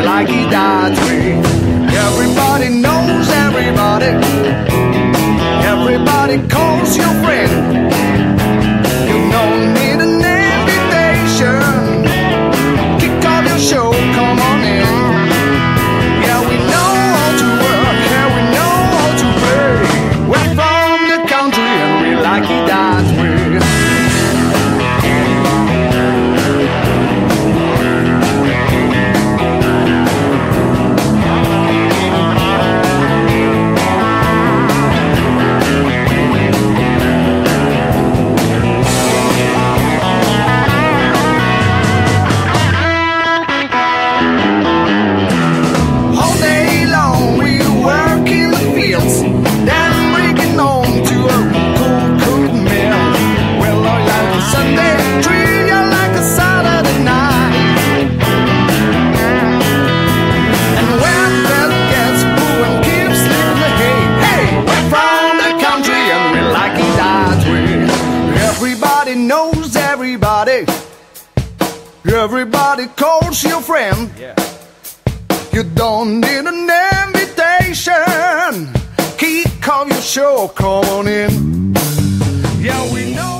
like it that way. Everybody knows everybody. Everybody calls your friend. You don't need an invitation. Kick off your show, come on in. Yeah, we know how to work, yeah, we know how to play. We're from the country and we like it that way. Everybody knows everybody. Everybody calls your friend. Yeah. You don't need an invitation. Kick off your show, come on in. Yeah, we know.